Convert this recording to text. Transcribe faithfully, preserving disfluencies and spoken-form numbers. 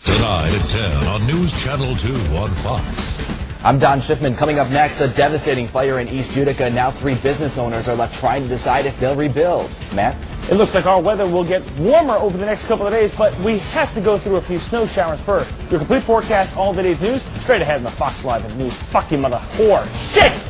Tonight at ten on News Channel two on Fox. I'm Don Schiffman. Coming up next, a devastating fire in East Utica. Now three business owners are left trying to decide if they'll rebuild. Matt? It looks like our weather will get warmer over the next couple of days, but we have to go through a few snow showers first. Your complete forecast, all of the day's news, straight ahead on the Fox Live and News. Fuck you, mother whore. Shit!